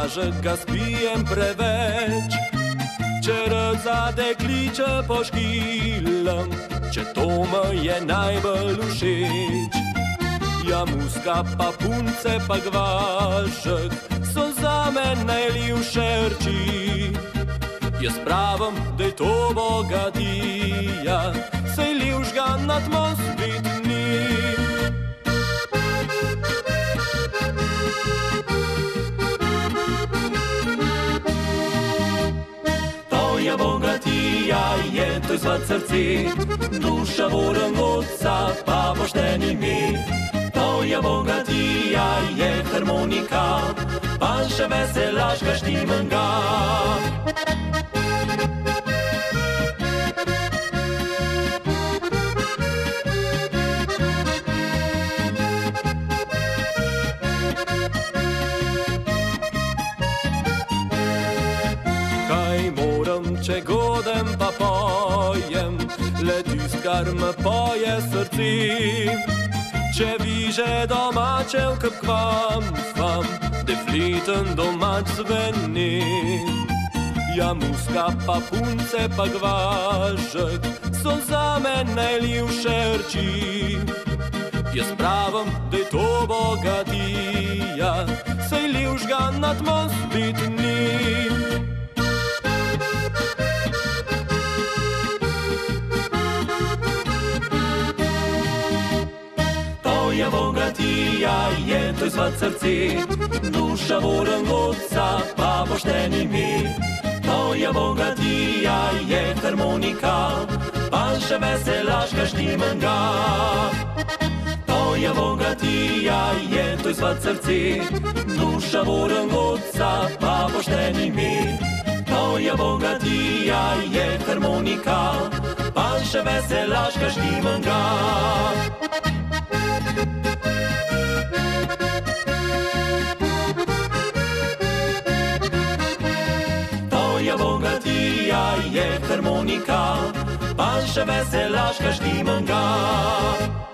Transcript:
že ga spijem preveč. Če razade kliče po škilem, če to me je najbolj všeč. Ja, muska pa punce pa gvažek so za me najljubše reči. Jaz pravim, da je to bogatija, saj ljubšega nad most biti ni. Ja, bogatija je, to je svat srce, duša voren otca, pa pošteni mi. To je bogatija je harmonika, pa še veselaška štimenga. Če godem pa pojem, le tist, kar me poje srce. Če viže domačev kap kvam, da fliten domač zveni. Ja, muska pa punce pa gvažek so za me najljubše reči. Jaz pravim, da je to bogatija, saj ljubšega nad most biti ni. Ja, bogatija je, to je svat srce, duša voren otca, pa pošteni mi. To je bogatija je harmonika, pa še veselaška štimenga. To je bogatija je, to je svat srce, duša voren otca, pa pošteni mi. To je bogatija je harmonika, pa še veselaška štimenga. Ja, bogatija je harmonika, pa še veselaška štimenga.